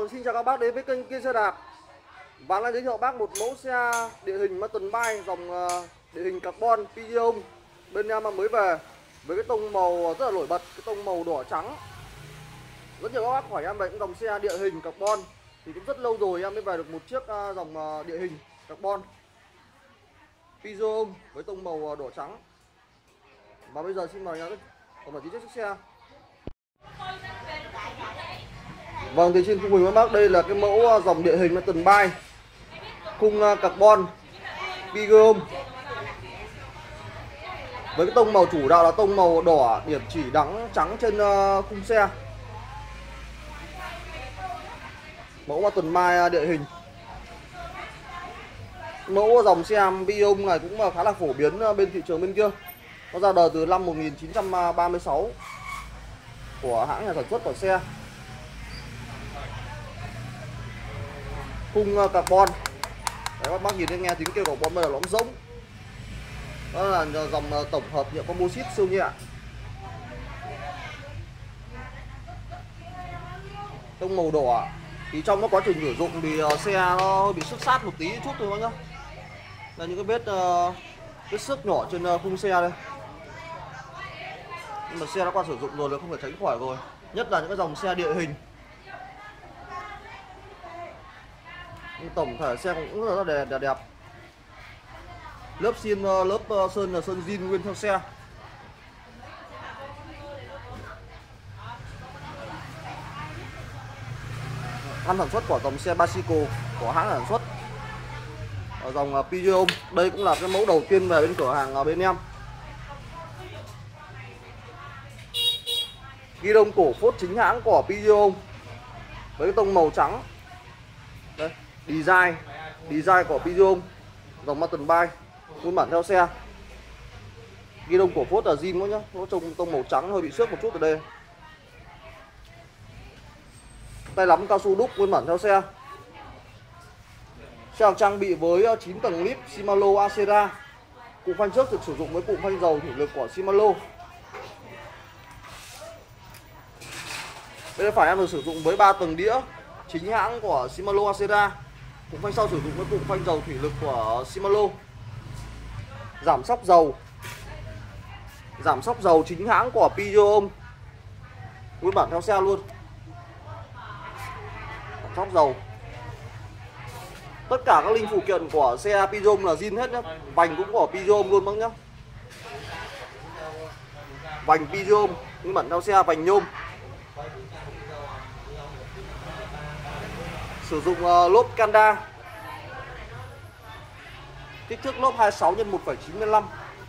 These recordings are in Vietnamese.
Vâng, xin chào các bác đến với kênh Kiên Xe Đạp. Và lại giới thiệu bác một mẫu xe địa hình mountain bike dòng địa hình carbon Pigeon. Bên em mới về với cái tông màu rất là nổi bật, cái tông màu đỏ trắng. Rất nhiều các bác hỏi em về những dòng xe địa hình carbon thì cũng rất lâu rồi em mới về được một chiếc dòng địa hình carbon Pigeon với tông màu đỏ trắng. Và bây giờ xin mời em tổng chiếc xe. Vâng, thì xin cùng với bác đây là cái mẫu dòng địa hình mountain bike khung carbon Pigeon với cái tông màu chủ đạo là tông màu đỏ điểm chỉ đắng trắng trên khung xe. Mẫu mountain bike địa hình. Mẫu dòng xe Pigeon này cũng khá là phổ biến bên thị trường bên kia. Nó ra đời từ năm 1936 của hãng nhà sản xuất của xe. Khung carbon. Đấy, các bác nhìn thấy nghe tiếng kêu của carbon bây giờ nó rỗng. Đó là dòng tổng hợp nhựa composite siêu nhẹ. Tông màu đỏ. Thì trong quá trình sử dụng thì xe nó bị xước sát một tí chút thôi bác nhá. Là những cái vết xước nhỏ trên khung xe đây. Nhưng mà xe đã qua sử dụng rồi là không thể tránh khỏi rồi. Nhất là những cái dòng xe địa hình. Tổng thể xe cũng rất là đẹp. Lớp sơn là sơn zin nguyên theo xe. Năm sản xuất của dòng xe Bicycle của hãng sản xuất ở dòng Pigeon. Đây cũng là cái mẫu đầu tiên về bên cửa hàng bên em. Ghi đông cổ phốt chính hãng của Pigeon với cái tông màu trắng. Đây, design của Pigeon dòng mountain bike nguyên bản theo xe. Ghi đông cổ phốt là zin quá nhá, nó trông tông màu trắng hơi bị xước một chút ở đây. Tay nắm cao su đúc nguyên bản theo xe. Xe được trang bị với 9 tầng lip Shimano Acera. Cụm phanh trước được sử dụng với cụm phanh dầu thủy lực của Shimano. Bên phải em được sử dụng với 3 tầng đĩa chính hãng của Shimano Acera. Cụm phanh sau sử dụng với cụm phanh dầu thủy lực của Shimano. Giảm sóc dầu chính hãng của Pigeon nguyên bản theo xe luôn. Giảm sóc dầu. Tất cả các linh phụ kiện của xe Pigeon là zin hết nhá. Vành cũng của Pigeon luôn bác nhá. Vành Pigeon nguyên bản theo xe, vành nhôm. Sử dụng lốp Kanda. Kích thước lốp 26 x 1,95.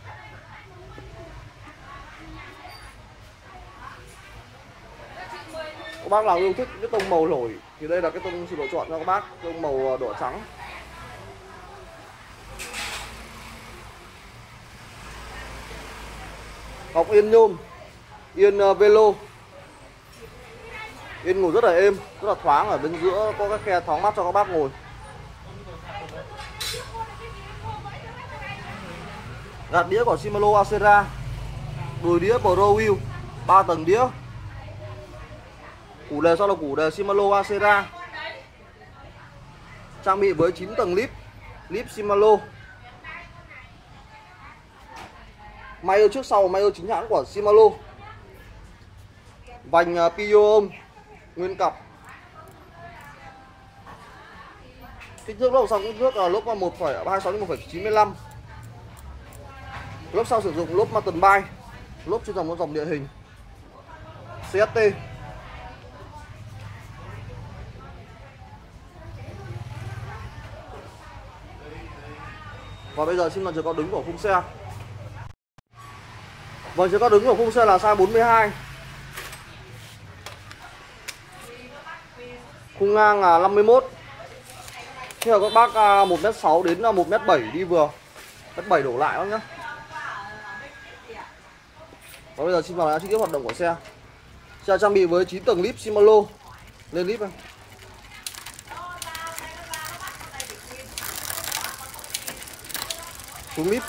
Các bác nào yêu thích cái tông màu nổi thì đây là cái tông sự lựa chọn cho các bác, tông màu đỏ trắng. Góc yên nhôm, yên velo. Yên ngồi rất là êm, rất là thoáng, ở bên giữa có cái khe thoáng mát cho các bác ngồi. Gạt đĩa của Shimano Acera. Đùi đĩa Pro Wheel 3 tầng đĩa. Củ đề sau là củ đề Shimano Acera. Trang bị với 9 tầng lip Shimano. Máy trước sau máy chính hãng của Shimano. Vành Pigeon nguyên cặp. Kích thước lốp sau kích thước là lốp 1,26 x 1,95. Lốp sau sử dụng lốp mountain bike, lốp chuyên dòng địa hình CST. Và bây giờ xin mời chiều cao đứng của khung xe. Vâng, chiều cao đứng của khung xe là size 42. Khung ngang là 51. Thế là các bác 1m6 đến 1m7 đi vừa. 1m7 đổ lại các nhá. Và bây giờ xin vào chi tiết hoạt động của xe. Xe trang bị với 9 tầng lip Shimano. Lên lip này. Xuống lip.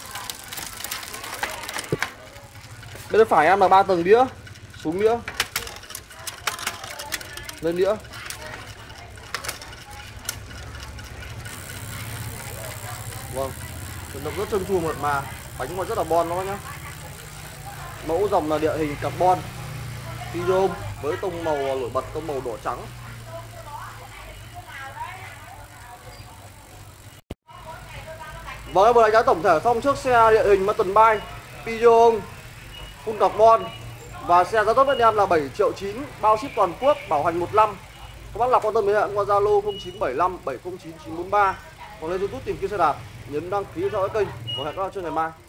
Bên phải em là 3 tầng đĩa. Xuống đĩa. Lên đĩa. Vâng, chuyển động rất trơn tru mượt mà, bánh còn rất là bon đó nhá. Mẫu dòng là địa hình carbon Pidium với tông màu nổi bật, tông màu đỏ trắng. Vâng, em vừa đánh giá tổng thể xong chiếc xe địa hình Mountain Bike Pidium full carbon và xe giá tốt với anh em là 7,9 triệu, bao ship toàn quốc, bảo hành 1 năm. Các bác nào quan tâm đến hệ qua Zalo 0975 709 943 hoặc lên YouTube tìm kiếm xe đạp, nhấn đăng ký theo dõi kênh và hẹn gặp lại trên ngày mai.